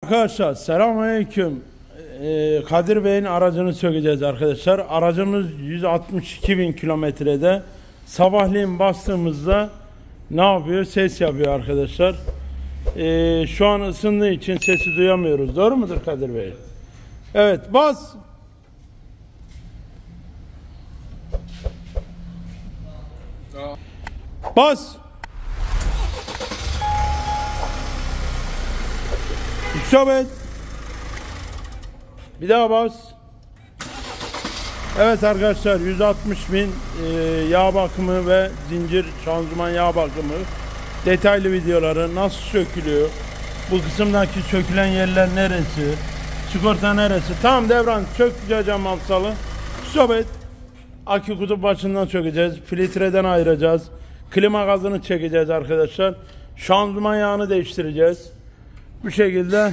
Arkadaşlar selamünaleyküm. Kadir Bey'in aracını sökeceğiz arkadaşlar. Aracımız 162.000 kilometrede. Sabahleyin bastığımızda ne yapıyor? Ses yapıyor arkadaşlar. Şu an ısındığı için sesi duyamıyoruz. Doğru mudur Kadir Bey? Evet, bas. Bas. İsabet. Bir daha bas. Evet arkadaşlar, 160.000 yağ bakımı ve zincir şanzıman yağ bakımı detaylı videoları, nasıl sökülüyor, bu kısımdaki sökülen yerler neresi, sigorta neresi. Tamam Devran, sökeceğim mafsalı. İsabet. Akü kutup başından sökeceğiz, filtreden ayıracağız, klima gazını çekeceğiz arkadaşlar, şanzıman yağını değiştireceğiz. Bu şekilde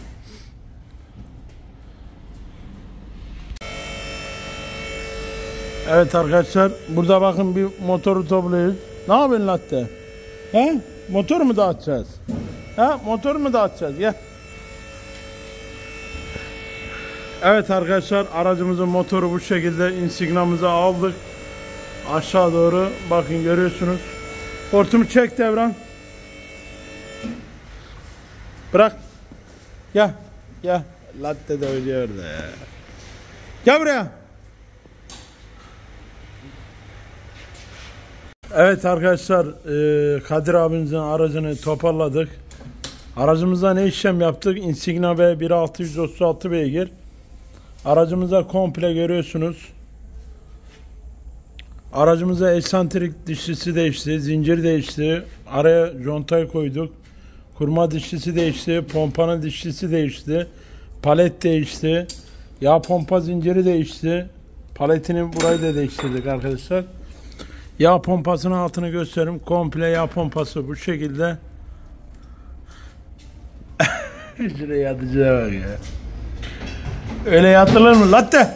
evet arkadaşlar, burada bakın bir motoru topluyoruz. Ne yapıyorsun latte? He? Motor mu dağıtacağız? He? Motor mu dağıtacağız? Gel. Evet arkadaşlar, aracımızın motoru bu şekilde, insignamızı aldık. Aşağı doğru bakın, görüyorsunuz. Hortumu çek Devran. Bırak. Gel. Gel. Latte de ölüyor da ya. Gel buraya. Evet arkadaşlar, Kadir abimizin aracını toparladık. Aracımızda ne işlem yaptık? Insigna B 1.6 beygir. Aracımıza komple görüyorsunuz. Aracımıza eksantrik dişlisi değişti, zincir değişti. Araya contayı koyduk. Kurma dişlisi değişti, pompanın dişlisi değişti, palet değişti, yağ pompa zinciri değişti, paletinin burayı da değiştirdik arkadaşlar. Yağ pompasının altını göstereyim, komple yağ pompası bu şekilde. Şuraya yatıcıya bak ya. Öyle yatılır mı latte?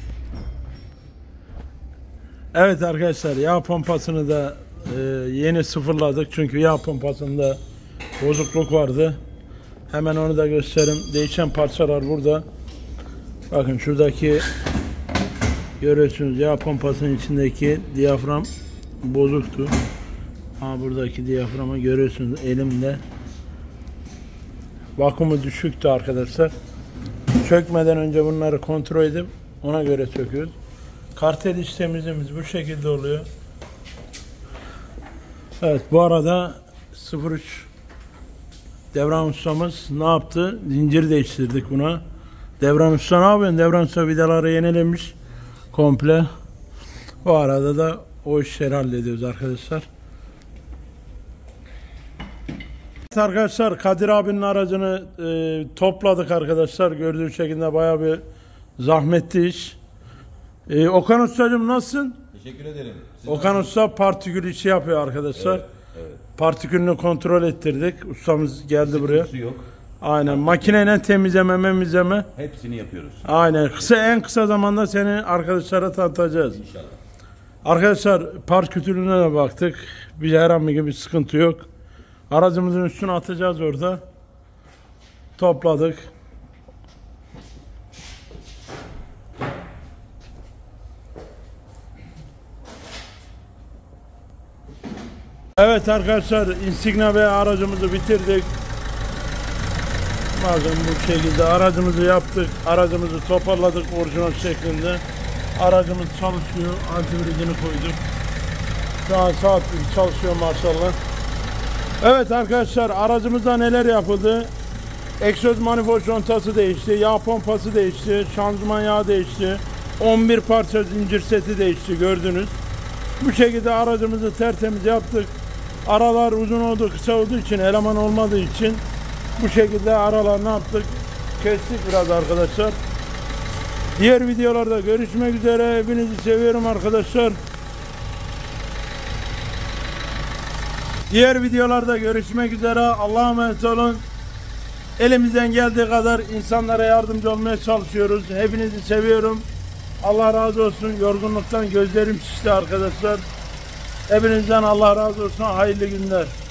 Evet arkadaşlar, yağ pompasını da yeni sıfırladık çünkü yağ pompasında bozukluk vardı. Hemen onu da göstereyim. Değişen parçalar burada. Bakın şuradaki görüyorsunuz, yağ pompasının içindeki diyafram bozuktu. Buradaki diyaframı görüyorsunuz elimde. Vakumu düşüktü arkadaşlar. Sökmeden önce bunları kontrol edip ona göre söküyoruz. Kartel iç temizliğimiz bu şekilde oluyor. Evet, bu arada 03 Devran ustamız ne yaptı? Zincir değiştirdik buna. Devran usta ne yapıyorsun? Devran usta vidaları yenilemiş komple. Bu arada da o işleri hallediyoruz arkadaşlar. Evet arkadaşlar, Kadir abinin aracını topladık arkadaşlar. Gördüğünüz şekilde bayağı bir zahmetli iş. Okan ustacığım nasılsın? Teşekkür ederim. Okan usta partikül işi yapıyor arkadaşlar. Evet, evet. Partikülünü kontrol ettirdik. Ustamız geldi buraya. Yok. Aynen. Makineyle temizleme. Hepsini yapıyoruz. Aynen. En kısa zamanda seni arkadaşlara tanıtacağız. İnşallah. Arkadaşlar, partikülüne de baktık. Bir herhangi bir sıkıntı yok. Aracımızın üstüne atacağız orada. Topladık. Evet arkadaşlar, Insigna ve aracımızı bitirdik. Bakın bu şekilde aracımızı yaptık. Aracımızı toparladık orijinal şeklinde. Aracımız çalışıyor. Antivirüsünü koyduk. Şu an saat gibi çalışıyor maşallah. Evet arkadaşlar, aracımızda neler yapıldı? Egzoz manifold contası değişti. Yağ pompası değişti. Şanzıman yağı değişti. 11 parça zincir seti değişti, gördünüz. Bu şekilde aracımızı tertemiz yaptık. Aralar uzun oldu, kısa olduğu için, eleman olmadığı için bu şekilde aralar ne yaptık? Kestik biraz arkadaşlar. Diğer videolarda görüşmek üzere. Hepinizi seviyorum arkadaşlar. Diğer videolarda görüşmek üzere. Allah'a emanet olun. Elimizden geldiği kadar insanlara yardımcı olmaya çalışıyoruz. Hepinizi seviyorum. Allah razı olsun. Yorgunluktan gözlerim şişti arkadaşlar. Hepinizden Allah razı olsun. Hayırlı günler.